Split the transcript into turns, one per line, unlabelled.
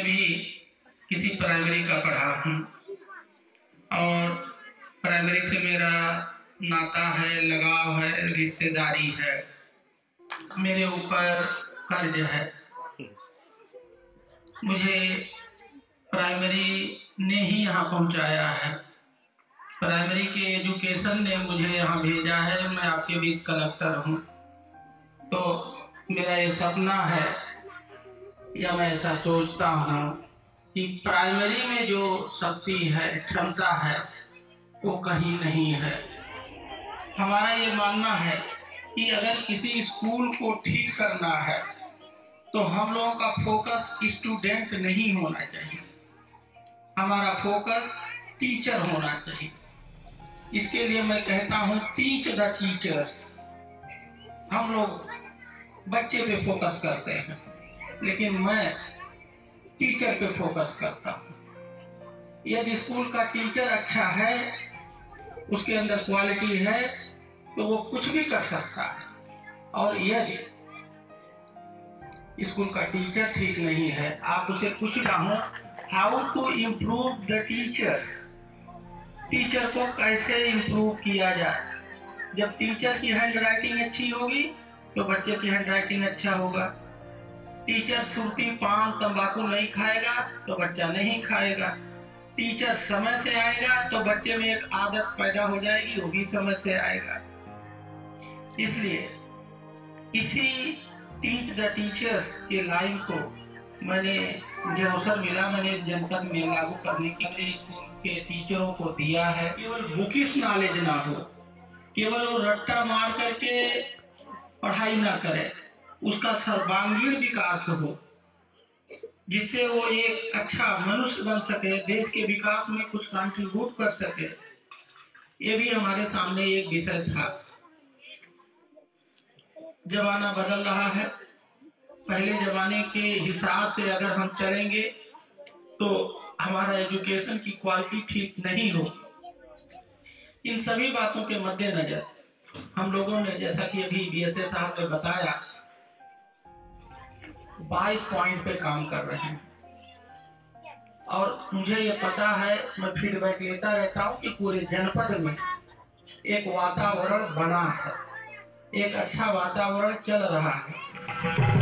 मैं भी किसी प्राइमरी का पढ़ा हूँ और प्राइमरी से मेरा नाता है, लगाव है, रिश्तेदारी है। मेरे ऊपर कर्ज है। मुझे प्राइमरी ने ही यहाँ पहुँचाया है। प्राइमरी के एजुकेशन ने मुझे यहाँ भेजा है। मैं आपके बीच कलेक्टर हूँ। तो मेरा ये सपना है या मैं ऐसा सोचता हूँ कि प्राइमरी में जो शक्ति है, क्षमता है, वो कहीं नहीं है। हमारा ये मानना है कि अगर किसी स्कूल को ठीक करना है तो हम लोगों का फोकस स्टूडेंट नहीं होना चाहिए, हमारा फोकस टीचर होना चाहिए। इसके लिए मैं कहता हूँ टीच द टीचर्स। हम लोग बच्चे पे फोकस करते हैं, लेकिन मैं टीचर पे फोकस करता हूँ। यदि स्कूल का टीचर अच्छा है, उसके अंदर क्वालिटी है, तो वो कुछ भी कर सकता है। और यदि स्कूल का टीचर ठीक नहीं है, आप उसे कुछ कहो, how to improve the teachers, teacher को कैसे इम्प्रूव किया जाए। जब टीचर की हैंड राइटिंग अच्छी होगी तो बच्चे की हैंड राइटिंग अच्छा होगा। टीचर सुरती, पान, तंबाकू नहीं खाएगा तो बच्चा नहीं खाएगा। टीचर समय से आएगा तो बच्चे में एक आदत पैदा हो जाएगी, वो भी समय से आएगा। इसलिए इसी टीच द टीचर्स के लाइन को मुझे अवसर मिला, मैंने इस जनपद में लागू करने के लिए स्कूल के टीचरों को दिया है। केवल बुकिश नॉलेज ना हो, केवल वो रट्टा मार करके पढ़ाई ना करे, उसका सर्वांगीण विकास हो, जिससे वो एक अच्छा मनुष्य बन सके, देश के विकास में कुछ कंट्रीब्यूट कर सके। ये भी हमारे सामने एक विषय था। जमाना बदल रहा है। पहले जमाने के हिसाब से अगर हम चलेंगे तो हमारा एजुकेशन की क्वालिटी ठीक नहीं हो। इन सभी बातों के मद्देनजर हम लोगों ने, जैसा कि अभी बीएसए साहब ने बताया, 22 पॉइंट पे काम कर रहे हैं। और मुझे ये पता है, मैं फीडबैक लेता रहता हूँ कि पूरे जनपद में एक वातावरण बना है, एक अच्छा वातावरण चल रहा है।